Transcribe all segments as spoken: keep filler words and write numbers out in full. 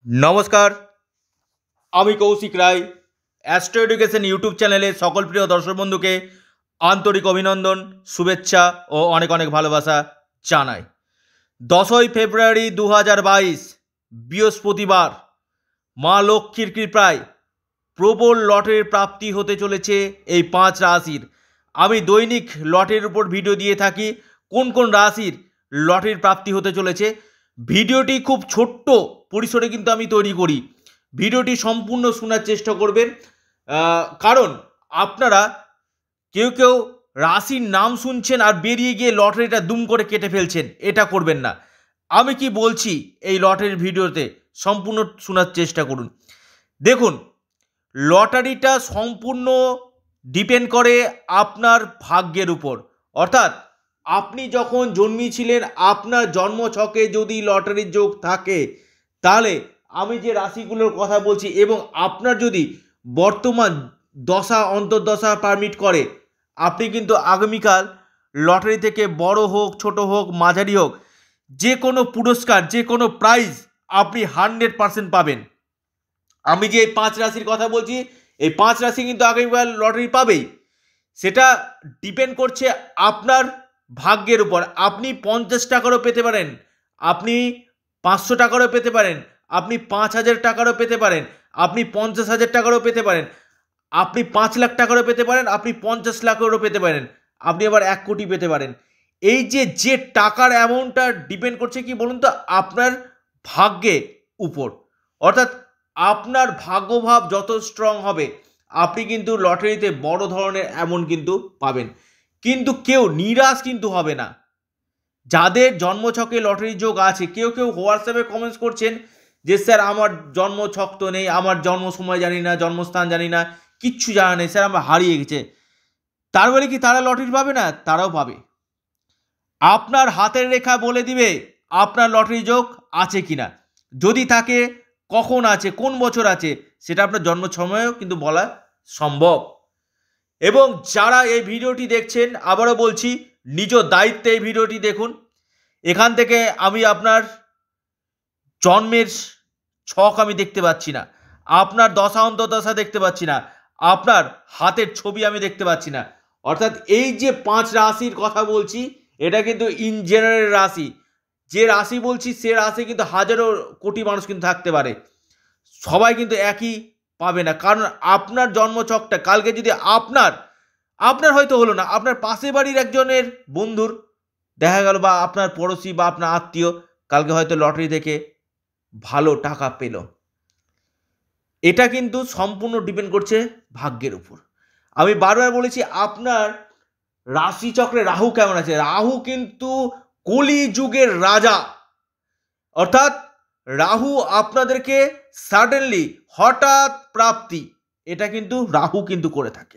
नमस्कार আমি Koushik Roy astro education YouTube চ্যানেলে সকল প্রিয় দর্শক বন্ধুকে আন্তরিক অভিনন্দন শুভেচ্ছা ও অনেক অনেক ভালোবাসা জানাই। দশই ফেব্রুয়ারি দু হাজার বাইশ বৃহস্পতিবার মা লক্ষ্মীর কৃপায় প্রবল লটারির প্রাপ্তি হতে চলেছে এই পাঁচ রাশির। আমি দৈনিক লটারির উপর ভিডিও দিয়ে থাকি কোন কোন রাশির লটারির প্রাপ্তি হতে চলেছে। ভিডিওটি খুব ছোট্ট পরিসরে কিন্তু আমি তৈরি করি, ভিডিওটি সম্পূর্ণ শোনার চেষ্টা করবেন, কারণ আপনারা কেউ কেউ রাশির নাম শুনছেন আর বেরিয়ে গিয়ে লটারিটা দুম করে কেটে ফেলছেন, এটা করবেন না। আমি কি বলছি এই লটারির ভিডিওতে সম্পূর্ণ শোনার চেষ্টা করুন। দেখুন, লটারিটা সম্পূর্ণ ডিপেন্ড করে আপনার ভাগ্যের উপর, অর্থাৎ আপনি যখন জন্মেছিলেন আপনার জন্মছকে যদি লটারির যোগ থাকে তাহলে আমি যে রাশিগুলোর কথা বলছি এবং আপনার যদি বর্তমান দশা অন্তর্দশা পারমিট করে আপনি কিন্তু আগামীকাল লটারি থেকে বড় হোক ছোট হোক মাঝারি হোক যে কোনো পুরস্কার যে কোনো প্রাইজ আপনি হান্ড্রেড পারসেন্ট পাবেন। আমি যে পাঁচ রাশির কথা বলছি এই পাঁচ রাশি কিন্তু আগামীকাল লটারি পাবেই, সেটা ডিপেন্ড করছে আপনার ভাগ্যের উপর। আপনি পঞ্চাশ টাকারও পেতে পারেন, আপনি পাঁচশো টাকারও পেতে পারেন, আপনি পাঁচ হাজার টাকারও পেতে পারেন, আপনি পঞ্চাশ হাজার টাকারও পেতে পারেন, আপনি পাঁচ লাখ টাকারও পেতে পারেন, আপনি পঞ্চাশ লাখেরও পেতে পারেন, আপনি আবার এক কোটি পেতে পারেন। এই যে যে টাকার অ্যামাউন্টটা ডিপেন্ড করছে কি বলুন তো, আপনার ভাগ্যের উপর। অর্থাৎ আপনার ভাগ্যভাব যত স্ট্রং হবে আপনি কিন্তু লটারিতে বড় ধরনের অ্যামাউন্ট কিন্তু পাবেন। কিন্তু কেউ নিরাশ কিন্তু হবে না। যাদের জন্মছকে লটারি যোগ আছে, কেউ কেউ হোয়াটসঅ্যাপে কমেন্টস করছেন যে স্যার আমার জন্মছক তো নেই, আমার জন্ম সময় জানি না, জন্মস্থান জানি না, কিচ্ছু জানা নেই স্যার, আমার হারিয়ে গেছে। তার বলে কি তারা লটারি পাবে না? তারাও পাবে। আপনার হাতের রেখা বলে দিবে আপনার লটারি যোগ আছে কিনা, যদি থাকে কখন আছে, কোন বছর আছে, সেটা আপনার জন্ম সময়েও কিন্তু বলা সম্ভব। এবং যারা এই ভিডিওটি দেখছেন আবারও বলছি নিজ দায়িত্বে এই ভিডিওটি দেখুন। এখান থেকে আমি আপনার জন্মের ছক আমি দেখতে পাচ্ছি না, আপনার দশা অন্তর্দশা দেখতে পাচ্ছি না, আপনার হাতের ছবি আমি দেখতে পাচ্ছি না। অর্থাৎ এই যে পাঁচ রাশির কথা বলছি এটা কিন্তু ইন জেনারেল রাশি। যে রাশি বলছি সে রাশি কিন্তু হাজারো কোটি মানুষ কিন্তু থাকতে পারে, সবাই কিন্তু একই পাবে না। কারণ আপনার জন্মছকটা কালকে যদি আপনার আপনার হয়তো হলো না, আপনার পাশের বাড়ির একজনের বন্ধুর দেখা গেল বা আপনার পড়োশি বা আপনার আত্মীয় কালকে হয়তো লটারি থেকে ভালো টাকা পেল, এটা কিন্তু সম্পূর্ণ ডিপেন্ড করছে ভাগ্যের উপর। আমি বারবার বলেছি আপনার রাশিচক্রে রাহু কেমন আছে। রাহু কিন্তু কলি যুগের রাজা, অর্থাৎ রাহু আপনাদেরকে সাডেনলি হঠাৎ প্রাপ্তি এটা কিন্তু রাহু কিন্তু করে থাকে।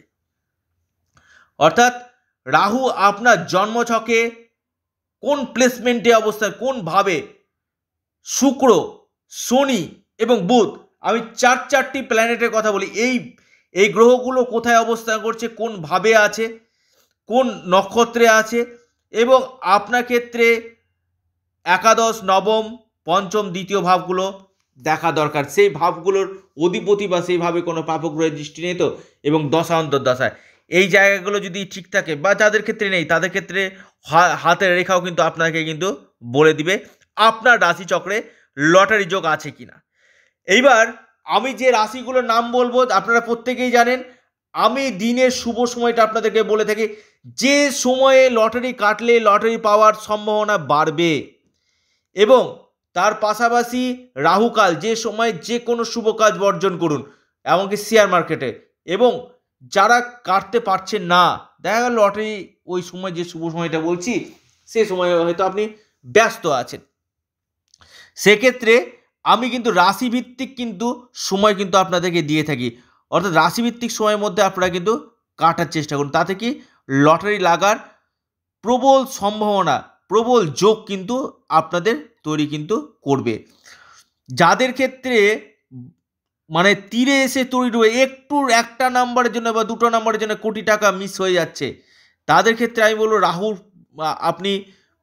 অর্থাৎ রাহু আপনার জন্মছকে কোন প্লেসমেন্টে অবস্থান, কোন ভাবে, শুক্র শনি এবং বুধ, আমি চার চারটি প্ল্যানেটের কথা বলি, এই এই গ্রহগুলো কোথায় অবস্থান করছে, কোন ভাবে আছে, কোন নক্ষত্রে আছে, এবং আপনার ক্ষেত্রে একাদশ নবম পঞ্চম দ্বিতীয় ভাবগুলো দেখা দরকার। সেই ভাবগুলোর অধিপতি বা সেইভাবে কোনো পাপগ্রহের দৃষ্টি নেই তো, এবং দশা অন্তর্দশায় এই জায়গাগুলো যদি ঠিক থাকে বা যাদের ক্ষেত্রে নেই তাদের ক্ষেত্রে হাতের রেখাও কিন্তু আপনাকে কিন্তু বলে দিবে আপনার রাশিচক্রে লটারি যোগ আছে কিনা। এইবার আমি যে রাশিগুলোর নাম বলবো আপনারা প্রত্যেকেই জানেন, আমি দিনের শুভ সময়টা আপনাদেরকে বলে থাকি যে সময়ে লটারি কাটলে লটারি পাওয়ার সম্ভাবনা বাড়বে, এবং তার পাশাপাশি রাহুকাল যে সময় যে কোনো শুভ কাজ বর্জন করুন, এমনকি শেয়ার মার্কেটে। এবং যারা কাটতে পারছেন না, দেখা গেল লটারি ওই সময় যে শুভ সময়টা বলছি সে সময় হয়তো আপনি ব্যস্ত আছেন, সেক্ষেত্রে আমি কিন্তু রাশিভিত্তিক কিন্তু সময় কিন্তু আপনাদেরকে দিয়ে থাকি। অর্থাৎ রাশিভিত্তিক সময়ের মধ্যে আপনারা কিন্তু কাটার চেষ্টা করুন, তাতে কি লটারি লাগার প্রবল সম্ভাবনা প্রবল যোগ কিন্তু আপনাদের তৈরি কিন্তু করবে। যাদের ক্ষেত্রে মানে তীরে এসে তৈরি রয়ে একটু একটা নাম্বারের জন্য বা দুটো নাম্বারের জন্য কোটি টাকা মিস হয়ে যাচ্ছে, তাদের ক্ষেত্রে আমি বলবো রাহু আপনি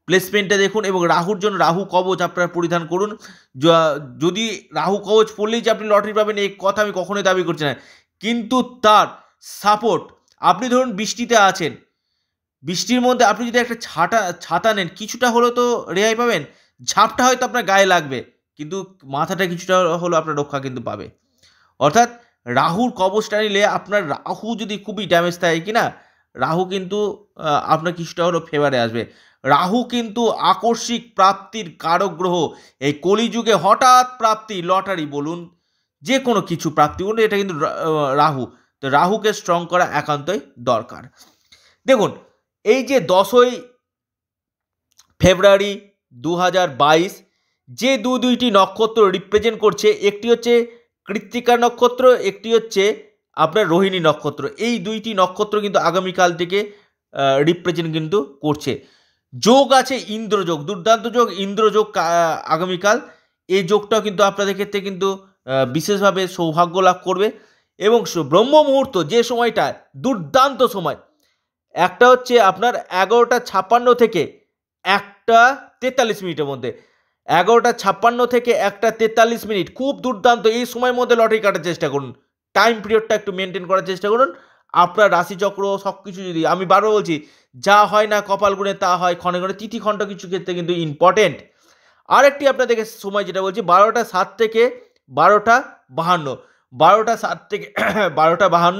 প্লেসমেন্টটা দেখুন, এবং রাহুর জন্য রাহু কবচ আপনারা পরিধান করুন। যদি রাহু কবচ পড়লেই যে আপনি লটারি পাবেন এই কথা আমি কখনোই দাবি করছি না, কিন্তু তার সাপোর্ট, আপনি ধরুন বৃষ্টিতে আছেন, বৃষ্টির মধ্যে আপনি যদি একটা ছাতা ছাতা নেন, কিছুটা হলেও তো রেহাই পাবেন। ঝাপটা হয়তো আপনার গায়ে লাগবে, কিন্তু মাথাটা কিছুটা হলেও আপনার রক্ষা কিন্তু পাবে। অর্থাৎ রাহুর কবচটা নিলে আপনার রাহু যদি খুবই ড্যামেজ থাকে কিনা, রাহু কিন্তু আপনার কিছুটা হলেও ফেভারে আসবে। রাহু কিন্তু আকস্মিক প্রাপ্তির কারক গ্রহ। এই কলিযুগে হঠাৎ প্রাপ্তি, লটারি বলুন, যে কোনো কিছু প্রাপ্তি বলুন, এটা কিন্তু রাহু। তো রাহুকে স্ট্রং করা একান্তই দরকার। দেখুন, এই যে দশই ফেব্রুয়ারি দু হাজার বাইশ যে দু দুইটি নক্ষত্র রিপ্রেজেন্ট করছে, একটি হচ্ছে কৃত্তিকা নক্ষত্র, একটি হচ্ছে আপনার রোহিণী নক্ষত্র। এই দুইটি নক্ষত্র কিন্তু আগামীকাল থেকে রিপ্রেজেন্ট কিন্তু করছে। যোগ আছে ইন্দ্রযোগ, দুর্দান্ত যোগ ইন্দ্রযোগ আগামীকাল। এই যোগটাও কিন্তু আপনাদের ক্ষেত্রে কিন্তু বিশেষভাবে সৌভাগ্য লাভ করবে। এবং ব্রহ্ম মুহূর্ত যে সময়টা দুর্দান্ত সময়, একটা হচ্ছে আপনার এগারোটা ছাপ্পান্ন থেকে একটা তেতাল্লিশ মিনিটের মধ্যে, এগারোটা ছাপ্পান্ন থেকে একটা তেতাল্লিশ মিনিট খুব দুর্দান্ত। এই সময়ের মধ্যে লটারি কাটার চেষ্টা করুন, টাইম পিরিয়ডটা একটু মেনটেন করার চেষ্টা করুন। আপনার রাশিচক্র সব কিছু যদি, আমি বারবার বলছি, যা হয় না কপাল গুণে তা হয় ক্ষণে ক্ষণে, তিথি খণ্ড কিছু ক্ষেত্রে কিন্তু ইম্পর্টেন্ট। আরেকটি আপনাদেরকে সময় যেটা বলছি, বারোটা সাত থেকে বারোটা বাহান্ন, বারোটা সাত থেকে বারোটা বাহান্ন।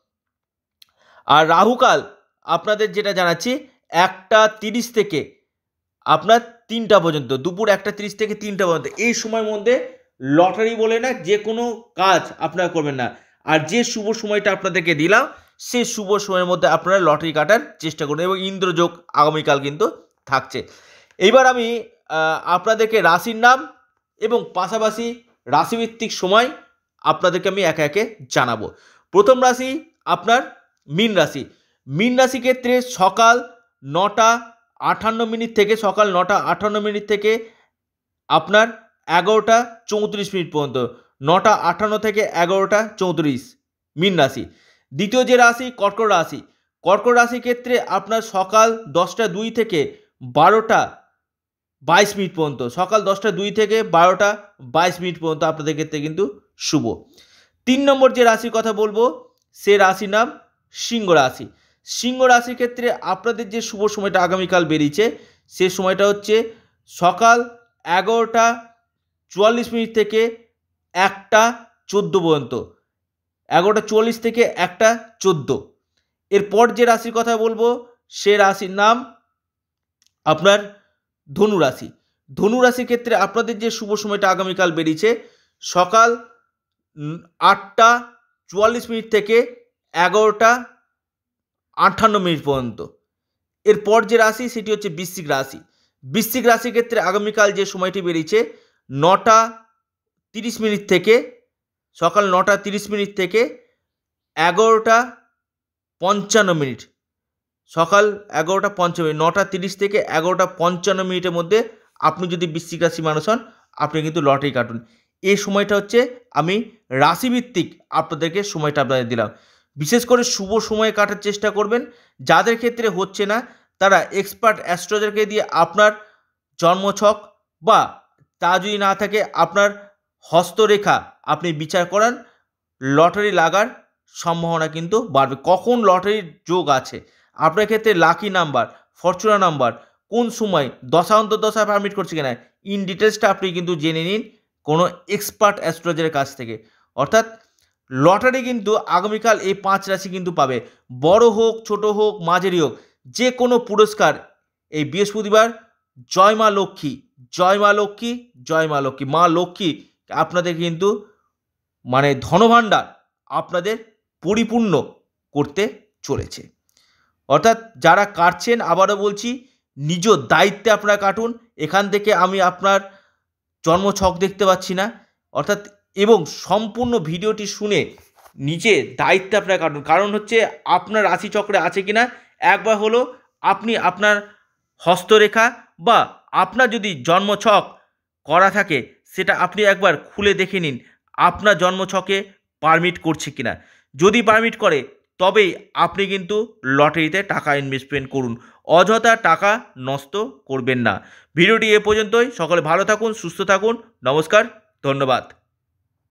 আর রাহুকাল আপনাদের যেটা জানাচ্ছি, একটা তিরিশ থেকে আপনার তিনটা পর্যন্ত, দুপুর একটা তিরিশ থেকে তিনটা পর্যন্ত। এই সময়ের মধ্যে লটারি বলে না, যে কোনো কাজ আপনারা করবেন না। আর যে শুভ সময়টা আপনাদেরকে দিলাম, সেই শুভ সময়ের মধ্যে আপনারা লটারি কাটার চেষ্টা করুন। এবং ইন্দ্রযোগ আগামীকাল কিন্তু থাকছে। এইবার আমি আপনাদেরকে রাশির নাম এবং পাশাপাশি রাশিভিত্তিক সময় আপনাদেরকে আমি একে একে জানাবো। প্রথম রাশি আপনার মীন রাশি। মীন রাশি ক্ষেত্রে সকাল নটা আটান্ন মিনিট থেকে সকাল নটা আটান্ন মিনিট থেকে আপনার এগারোটা চৌত্রিশ মিনিট পর্যন্ত, নটা আটান্ন থেকে এগারোটা চৌত্রিশ, মীন রাশি। দ্বিতীয় যে রাশি কর্কট রাশি। কর্কট রাশির ক্ষেত্রে আপনার সকাল দশটা দুই থেকে বারোটা বাইশ মিনিট পর্যন্ত, সকাল দশটা দুই থেকে বারোটা বাইশ মিনিট পর্যন্ত আপনাদের ক্ষেত্রে কিন্তু শুভ। তিন নম্বর যে রাশির কথা বলবো, সে রাশির নাম সিংহ রাশি। সিংহ রাশির ক্ষেত্রে আপনাদের যে শুভ সময়টা আগামীকাল বেরিয়েছে, সে সময়টা হচ্ছে সকাল এগারোটা চুয়াল্লিশ মিনিট থেকে একটা চোদ্দো পর্যন্ত, এগারোটা চুয়াল্লিশ থেকে একটা চোদ্দো। এরপর যে রাশির কথা বলবো, সে রাশির নাম আপনার ধনু রাশি। ধনু রাশির ক্ষেত্রে আপনাদের যে শুভ সময়টা আগামীকাল বেরিয়েছে, সকাল আটটা চুয়াল্লিশ মিনিট থেকে এগারোটা আটান্ন মিনিট পর্যন্ত। এরপর যে রাশি সেটি হচ্ছে বৃশ্চিক রাশি। বৃশ্চিক রাশির ক্ষেত্রে আগামীকাল যে সময়টি বেরিয়েছে, নটা তিরিশ মিনিট থেকে সকাল নটা তিরিশ মিনিট থেকে এগারোটা পঞ্চান্ন মিনিট, সকাল এগারোটা পঞ্চান্ন মিনিট, নটা তিরিশ থেকে এগারোটা পঞ্চান্ন মিনিটের মধ্যে আপনি যদি বৃশ্চিক রাশি মানুষ হন, আপনি কিন্তু লটারি কাটুন। এই সময়টা হচ্ছে আমি রাশিভিত্তিক আপনাদেরকে সময়টা আপনাদের দিলাম। বিশেষ করে শুভ সময়ে কাটার চেষ্টা করবেন। যাদের ক্ষেত্রে হচ্ছে না, তারা এক্সপার্ট অ্যাস্ট্রোলজারকে দিয়ে আপনার জন্মছক বা তা যদি না থাকে আপনার হস্তরেখা আপনি বিচার করান, লটারি লাগার সম্ভাবনা কিন্তু বাড়বে। কখন লটারির যোগ আছে, আপনার ক্ষেত্রে লাকি নাম্বার, ফরচুনা নাম্বার, কোন সময় দশা অন্তর্দশা পারমিট করছে কিনা, ইন ডিটেলসটা আপনি কিন্তু জেনে নিন কোনো এক্সপার্ট অ্যাস্ট্রোলজারের কাছ থেকে। অর্থাৎ লটারি কিন্তু আগামীকাল এই পাঁচ রাশি কিন্তু পাবে, বড় হোক ছোট হোক মাঝারি হোক, যে কোনো পুরস্কার এই বৃহস্পতিবার। জয় মা লক্ষ্মী, জয় মা লক্ষ্মী, জয় মা লক্ষ্মী। মা লক্ষ্মী আপনাদের কিন্তু মানে ধনভাণ্ডার আপনাদের পরিপূর্ণ করতে চলেছে। অর্থাৎ যারা কাটছেন, আবারও বলছি, নিজ দায়িত্বে আপনারা কাটুন। এখান থেকে আমি আপনার জন্মছক দেখতে পাচ্ছি না, অর্থাৎ এবং সম্পূর্ণ ভিডিওটি শুনে নিজে দায়িত্বে আপনারা কাটুন। কারণ হচ্ছে আপনার রাশিচক্রে আছে কিনা একবার হলো আপনি আপনার হস্তরেখা বা আপনার যদি জন্মছক করা থাকে, সেটা আপনি একবার খুলে দেখে নিন আপনার জন্মছকে পারমিট করছে কিনা। যদি পারমিট করে, তবেই আপনি কিন্তু লটারিতে টাকা ইনভেস্টমেন্ট করুন। অযথা টাকা নষ্ট করবেন না। ভিডিওটি এ পর্যন্তই। সকলে ভালো থাকুন, সুস্থ থাকুন। নমস্কার, ধন্যবাদ।